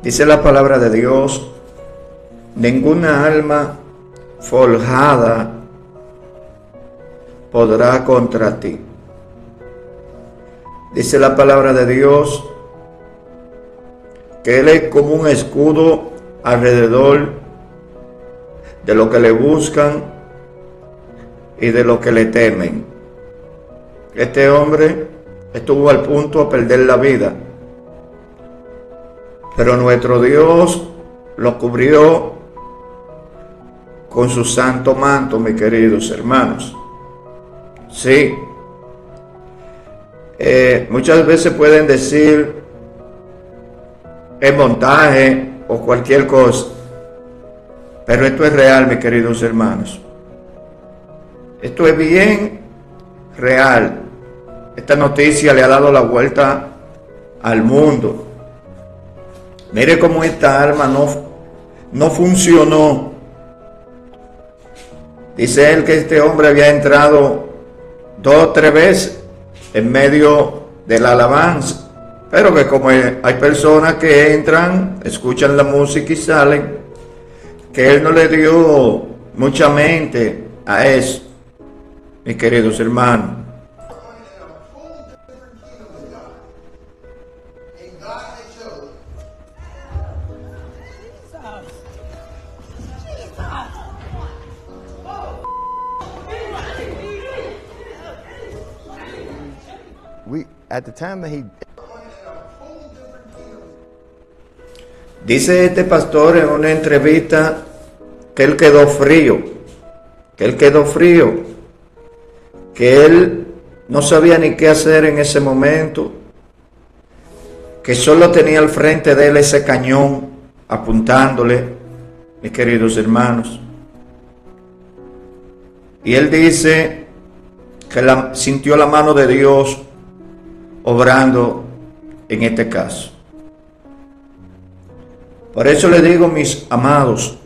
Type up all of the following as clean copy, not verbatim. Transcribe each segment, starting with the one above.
Dice la palabra de Dios: ninguna alma forjada podrá contra ti. Dice la palabra de Dios que Él es como un escudo alrededor de los que le buscan y de los que le temen. Este hombre estuvo al punto de perder la vida, pero nuestro Dios lo cubrió con su santo manto, mis queridos hermanos. Sí, muchas veces pueden decir es montaje o cualquier cosa, pero esto es real, mis queridos hermanos. Esto es bien real. Esta noticia le ha dado la vuelta al mundo. Mire cómo esta arma no funcionó. Dice él que este hombre había entrado 2 o 3 veces en medio de la alabanza, pero que como hay personas que entran, escuchan la música y salen, que él no le dio mucha mente a eso, mis queridos hermanos. Dice este pastor en una entrevista que él quedó frío, que él no sabía ni qué hacer en ese momento, que solo tenía al frente de él ese cañón apuntándole, mis queridos hermanos. Y él dice que sintió la mano de Dios obrando en este caso. Por eso le digo, mis amados,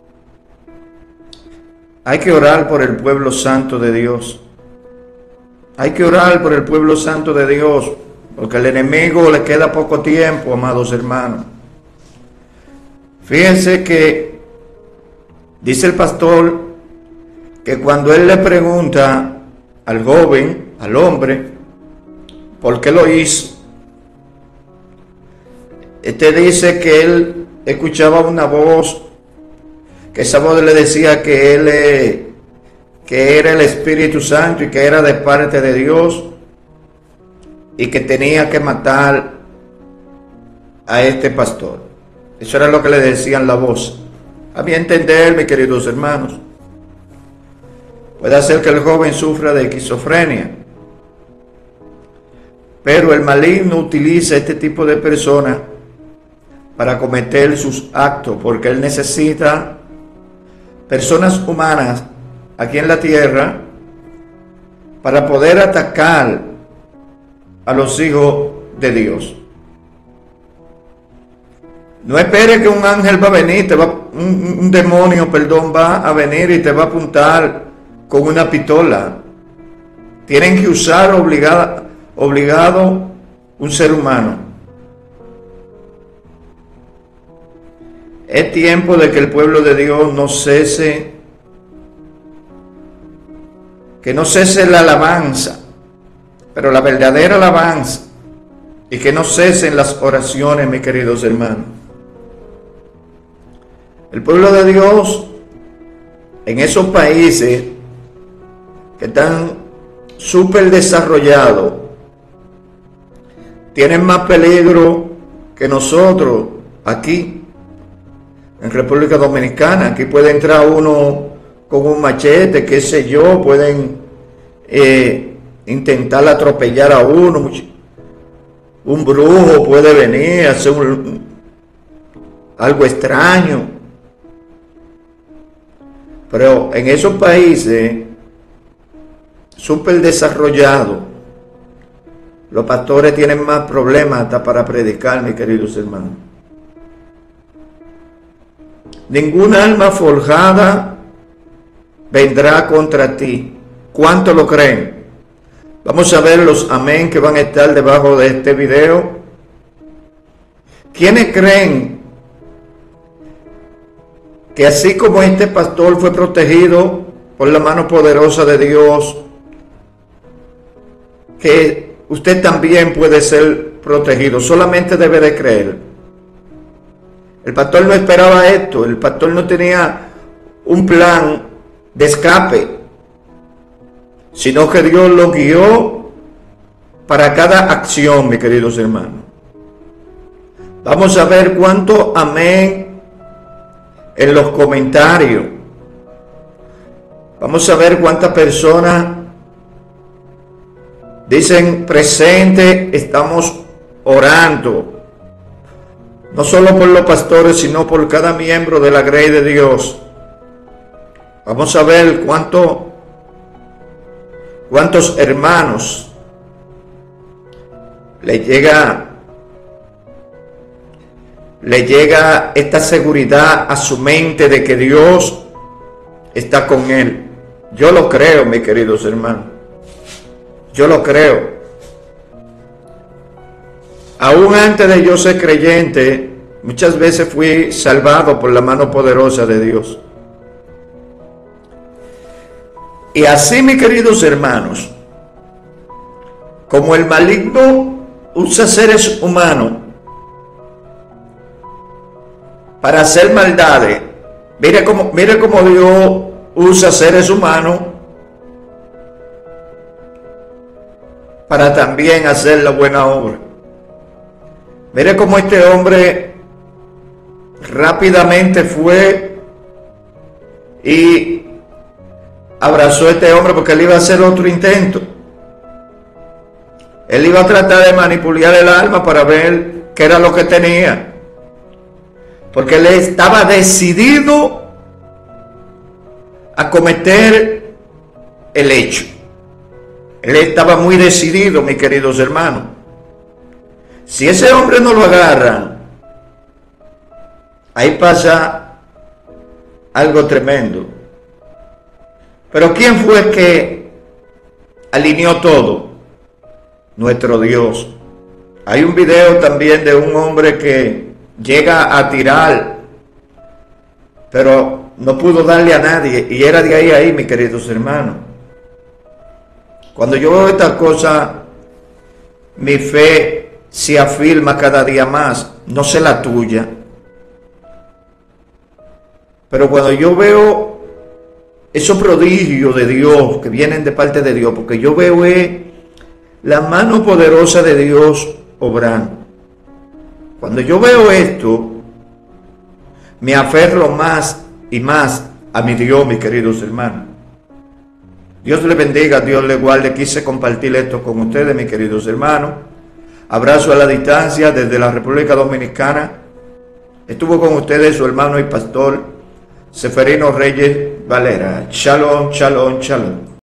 hay que orar por el pueblo santo de Dios. Hay que orar por el pueblo santo de Dios, porque al enemigo le queda poco tiempo, amados hermanos. Fíjense que dice el pastor que cuando él le pregunta al joven, al hombre, ¿por qué lo hizo? Este dice que él escuchaba una voz, que esa voz le decía que era el Espíritu Santo y que era de parte de Dios y que tenía que matar a este pastor. Eso era lo que le decían la voz. A mi entender, mis queridos hermanos, puede ser que el joven sufra de esquizofrenia, pero el maligno utiliza este tipo de personas para cometer sus actos, porque él necesita personas humanas aquí en la tierra para poder atacar a los hijos de Dios. No espere que un ángel va a venir, un demonio, va a venir y te va a apuntar con una pistola. Tienen que usar obligado un ser humano. Es tiempo de que el pueblo de Dios no cese, que no cese la alabanza, pero la verdadera alabanza, y que no cesen las oraciones, mis queridos hermanos. El pueblo de Dios en esos países que están súper desarrollados tienen más peligro que nosotros aquí. En República Dominicana, aquí puede entrar uno con un machete, qué sé yo, pueden intentar atropellar a uno. Un brujo puede venir a hacer algo extraño. Pero en esos países súper desarrollados, los pastores tienen más problemas hasta para predicar, mis queridos hermanos. Ninguna alma forjada vendrá contra ti. ¿Cuánto lo creen? Vamos a ver los amén que van a estar debajo de este video. ¿Quiénes creen que así como este pastor fue protegido por la mano poderosa de Dios, que usted también puede ser protegido, solamente debe de creer. El pastor no esperaba esto, el pastor no tenía un plan de escape, sino que Dios lo guió para cada acción, mis queridos hermanos. Vamos a ver cuánto amén en los comentarios. Vamos a ver cuántas personas dicen presente, estamos orando. No solo por los pastores, sino por cada miembro de la Grey de Dios. Vamos a ver cuántos hermanos le llega esta seguridad a su mente de que Dios está con él. Yo lo creo, mis queridos hermanos. Yo lo creo. Aún antes de yo ser creyente, muchas veces fui salvado por la mano poderosa de Dios. Y así, mis queridos hermanos, como el maligno usa seres humanos para hacer maldades, mire cómo Dios usa seres humanos para también hacer la buena obra. Mire cómo este hombre rápidamente fue y abrazó a este hombre, porque él iba a hacer otro intento. Él iba a tratar de manipular el alma para ver qué era lo que tenía, porque él estaba decidido a cometer el hecho. Él estaba muy decidido, mis queridos hermanos. Si ese hombre no lo agarran, ahí pasa algo tremendo. Pero ¿quién fue el que alineó todo? Nuestro Dios. Hay un video también de un hombre que llega a tirar, pero no pudo darle a nadie, y era de ahí, mis queridos hermanos. Cuando yo veo estas cosas, mi fe se afirma cada día más, no sé la tuya. Pero cuando yo veo esos prodigios de Dios que vienen de parte de Dios, porque yo veo la mano poderosa de Dios obrando. Cuando yo veo esto, me aferro más y más a mi Dios, mis queridos hermanos. Dios le bendiga, Dios le guarde. Quise compartir esto con ustedes, mis queridos hermanos. Abrazo a la distancia desde la República Dominicana. Estuvo con ustedes su hermano y pastor Seferino Reyes Valera. Shalom, shalom, shalom.